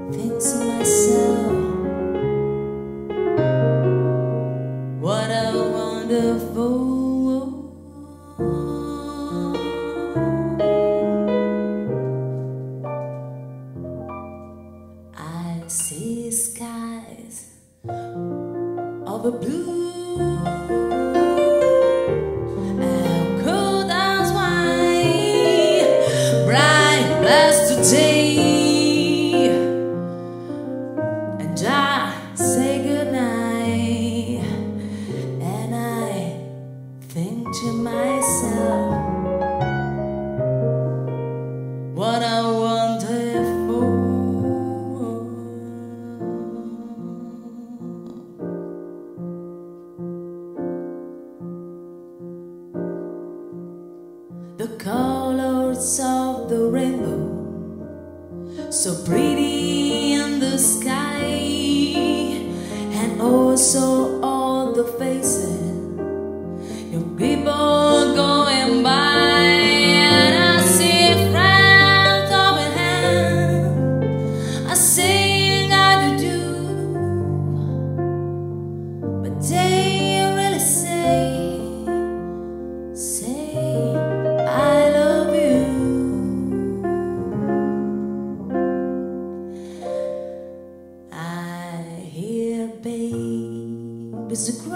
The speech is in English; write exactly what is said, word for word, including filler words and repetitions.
think to myself, what a wonderful world. I see skies of a blue, and cold as wine, bright, blessed today, and I say goodnight, and I think to myself, what a wonderful world. The colors of the rainbow, so pretty in the sky, and also all the faces of people going by, and I see friends of a hand, I sing I do, but they really say, say I love you. I hear babies